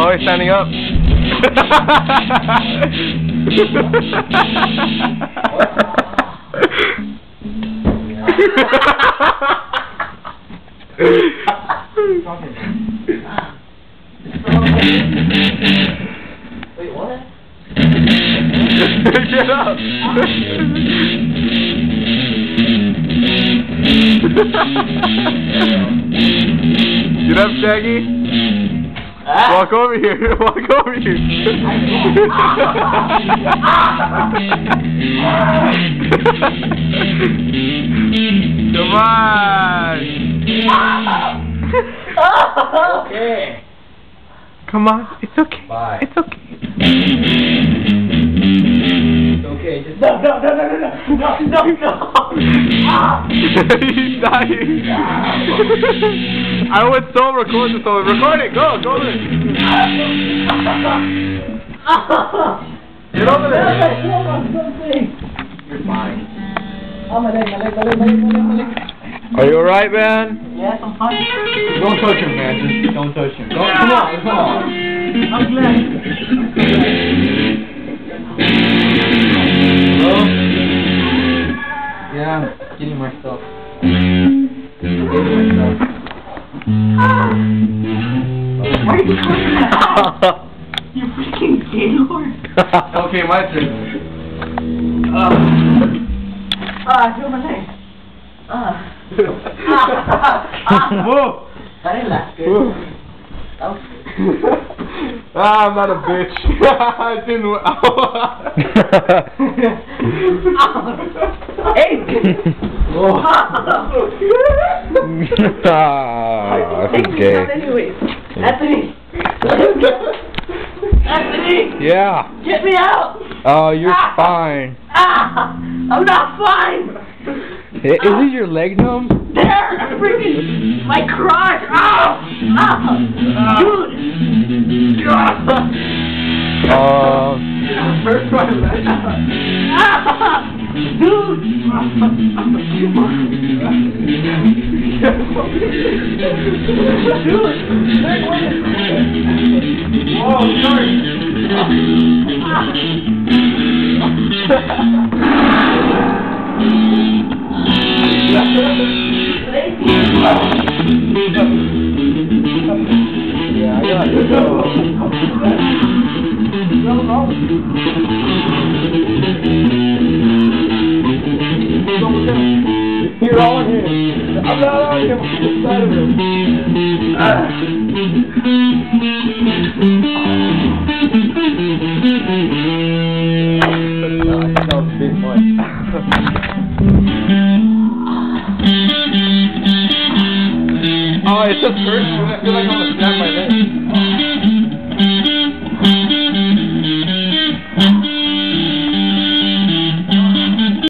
Oh, he's standing up. Wait, what? Get up! Get up, Shaggy! Walk over here! Walk over here! Come on! Okay. Come on, it's okay. Bye. It's okay. It's okay. Just no. He's dying. I would so record this. So record it. Go over it. Get over there. You're fine. My leg. Are you alright, man? Yes, I'm fine. Don't touch him, man. Just don't touch him. Don't, come on. I'm glad. Hello? Yeah, I'm getting my stuff. Why are you doing that? You freaking Gaylord. Okay, my turn. Feel my leg. Move! That didn't last good. That was I'm not a bitch. I didn't. Hey! That's gay. Anyways. Anthony! Anthony! Yeah. Get me out! Oh, you're fine. I'm not fine! Isn't your leg numb? There! Freaking my crotch! Dude! First my leg. Dude! Whoa, sorry. Yeah, I got it. You're on him. I'm not on him. I'm inside of him. That was a big one. Oh, it just hurts. I feel like I'm gonna snap my neck.